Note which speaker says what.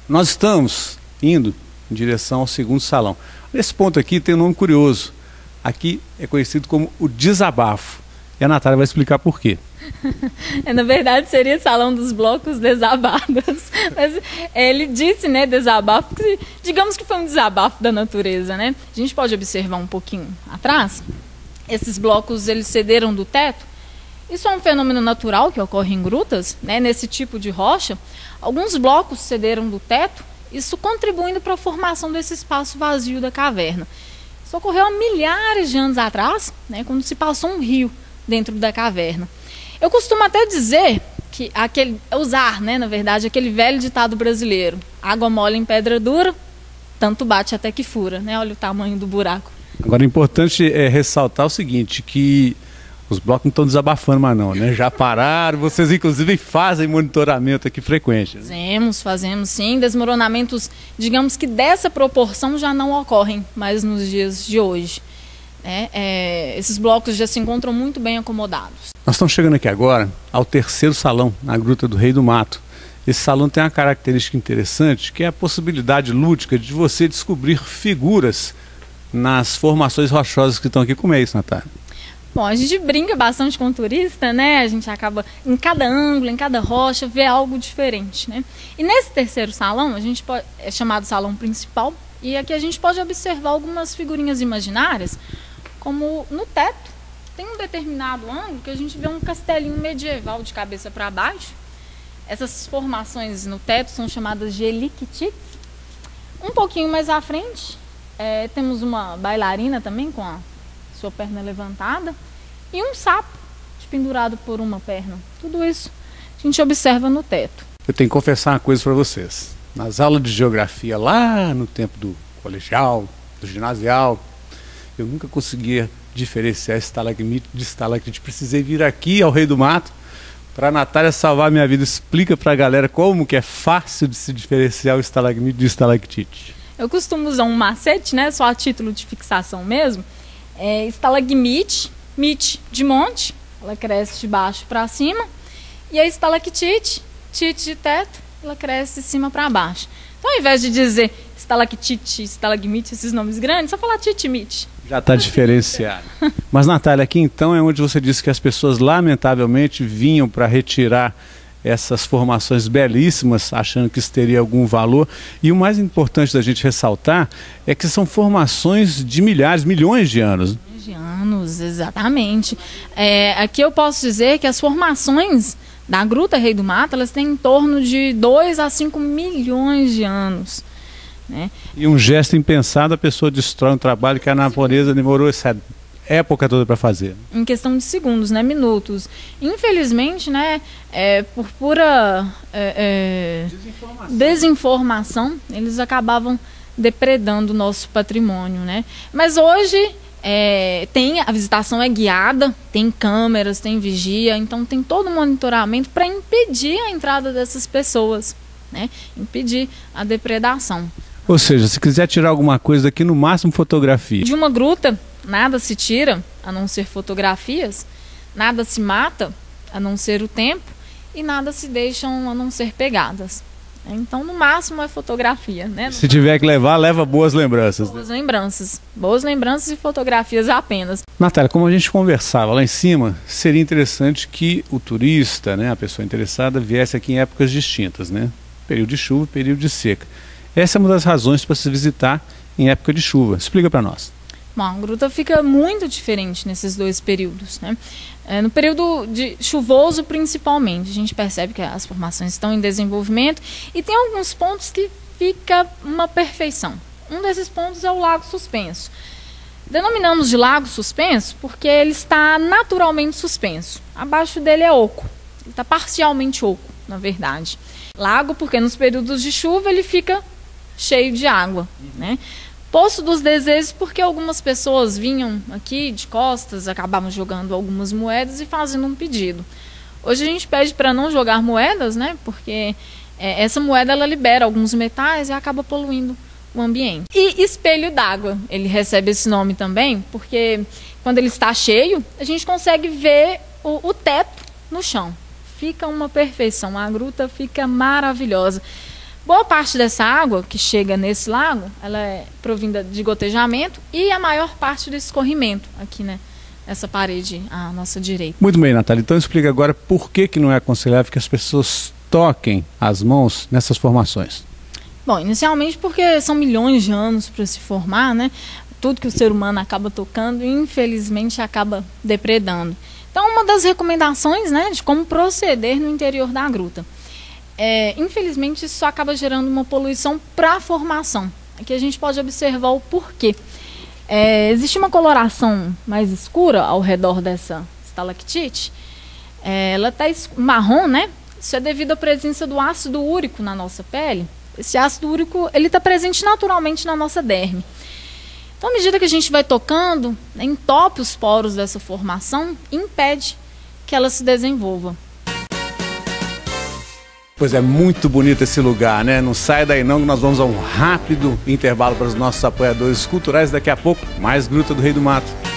Speaker 1: Nós estamos indo em direção ao segundo salão. Nesse ponto aqui tem um nome curioso. Aqui é conhecido como o desabafo. E a Natália vai explicar por quê.
Speaker 2: Na verdade seria Salão dos Blocos Desabados. Mas ele disse, né, desabafo, que digamos que foi um desabafo da natureza, né? A gente pode observar um pouquinho atrás. Esses blocos, eles cederam do teto. Isso é um fenômeno natural que ocorre em grutas, né? Nesse tipo de rocha. Alguns blocos cederam do teto, isso contribuindo para a formação desse espaço vazio da caverna. Isso ocorreu há milhares de anos atrás, né, quando se passou um rio dentro da caverna. Eu costumo até dizer que usar, né, na verdade, aquele velho ditado brasileiro: água mole em pedra dura, tanto bate até que fura, né? Olha o tamanho do buraco. Agora,
Speaker 1: é importante ressaltar o seguinte, que os blocos não estão desabafando mais não, né? Já pararam, vocês inclusive fazem monitoramento aqui frequente. Né?
Speaker 2: Fazemos sim. Desmoronamentos, digamos que dessa proporção já não ocorrem mais nos dias de hoje. Esses blocos já se encontram muito bem acomodados.
Speaker 1: Nós estamos chegando aqui agora ao terceiro salão, na Gruta do Rei do Mato. Esse salão tem uma característica interessante, que é a possibilidade lúdica de você descobrir figuras nas formações rochosas que estão aqui. Como é isso, Natália?
Speaker 2: Bom, a gente brinca bastante com o turista, né? A gente acaba, em cada ângulo, em cada rocha, ver algo diferente, né? E nesse terceiro salão, é chamado salão principal, e aqui a gente pode observar algumas figurinhas imaginárias, como no teto. Tem um determinado ângulo que a gente vê um castelinho medieval de cabeça para baixo. Essas formações no teto são chamadas de eliquitites. Um pouquinho mais à frente, temos uma bailarina também com a sua perna levantada e um sapo pendurado por uma perna. Tudo isso a gente observa no teto.
Speaker 1: Eu tenho que confessar uma coisa para vocês. Nas aulas de geografia, lá no tempo do colegial, do ginasial, eu nunca conseguia diferenciar estalagmite de estalactite. Precisei vir aqui ao Rei do Mato para a Natália salvar a minha vida. Explica para a galera como que é fácil de se diferenciar o estalagmite de estalactite.
Speaker 2: Eu costumo usar um macete, né, só a título de fixação mesmo. Estalagmite, mite de monte, ela cresce de baixo para cima. E a estalactite, tite de teto, ela cresce de cima para baixo. Então, ao invés de dizer estalactite, estalagmite, esses nomes grandes, só falar tite-mite.
Speaker 1: Já está diferenciado. Mas, Natália, aqui então é onde você disse que as pessoas, lamentavelmente, vinham para retirar essas formações belíssimas, achando que isso teria algum valor. E o mais importante da gente ressaltar é que são formações de milhares, milhões de anos.
Speaker 2: De anos, exatamente. Aqui eu posso dizer que as formações da Gruta Rei do Mato, elas têm em torno de 2 a 5 milhões de anos. Né?
Speaker 1: E um gesto impensado, a pessoa destrói um trabalho que a natureza demorou essa época toda para fazer.
Speaker 2: Em questão de segundos, né, minutos. Infelizmente, né, por pura desinformação, eles acabavam depredando o nosso patrimônio, né? Mas hoje a visitação é guiada, tem câmeras, tem vigia, então tem todo o monitoramento para impedir a entrada dessas pessoas, né? Impedir a depredação.
Speaker 1: Ou seja, se quiser tirar alguma coisa daqui, no máximo fotografia.
Speaker 2: De uma gruta, nada se tira, a não ser fotografias, nada se mata, a não ser o tempo, e nada se deixam, a não ser pegadas. Então, no máximo, é fotografia, né?
Speaker 1: Se tiver que levar, leva boas lembranças.
Speaker 2: Boas lembranças e fotografias apenas.
Speaker 1: Natália, como a gente conversava lá em cima, seria interessante que o turista, né, a pessoa interessada, viesse aqui em épocas distintas, né? Período de chuva, período de seca. Essa é uma das razões para se visitar em época de chuva. Explica para nós.
Speaker 2: Bom, a gruta fica muito diferente nesses dois períodos, né? No período de chuvoso, principalmente, a gente percebe que as formações estão em desenvolvimento e tem alguns pontos que fica uma perfeição. Um desses pontos é o Lago Suspenso. Denominamos de Lago Suspenso porque ele está naturalmente suspenso. Abaixo dele é oco. Ele está parcialmente oco, na verdade. Lago porque nos períodos de chuva ele fica cheio de água, né? Poço dos Desejos porque algumas pessoas vinham aqui de costas, acabavam jogando algumas moedas e fazendo um pedido. Hoje a gente pede para não jogar moedas, né? Porque essa moeda ela libera alguns metais e acaba poluindo o ambiente. E espelho d'água, ele recebe esse nome também porque quando ele está cheio, a gente consegue ver o teto no chão. Fica uma perfeição, a gruta fica maravilhosa. Boa parte dessa água que chega nesse lago, ela é provinda de gotejamento e a maior parte do escorrimento aqui, né? Essa parede à nossa direita.
Speaker 1: Muito bem, Natália. Então explica agora por que não é aconselhável que as pessoas toquem as mãos nessas formações.
Speaker 2: Bom, inicialmente porque são milhões de anos para se formar, né? Tudo que o ser humano acaba tocando, infelizmente, acaba depredando. Então, uma das recomendações, né, de como proceder no interior da gruta. Infelizmente, isso acaba gerando uma poluição para a formação. Aqui a gente pode observar o porquê. Existe uma coloração mais escura ao redor dessa estalactite. Ela está marrom, né? Isso é devido à presença do ácido úrico na nossa pele. Esse ácido úrico está presente naturalmente na nossa derme. Então, à medida que a gente vai tocando, entope os poros dessa formação e impede que ela se desenvolva.
Speaker 1: Pois é, muito bonito esse lugar, né? Não sai daí não, que nós vamos a um rápido intervalo para os nossos apoiadores culturais. Daqui a pouco, mais Gruta do Rei do Mato.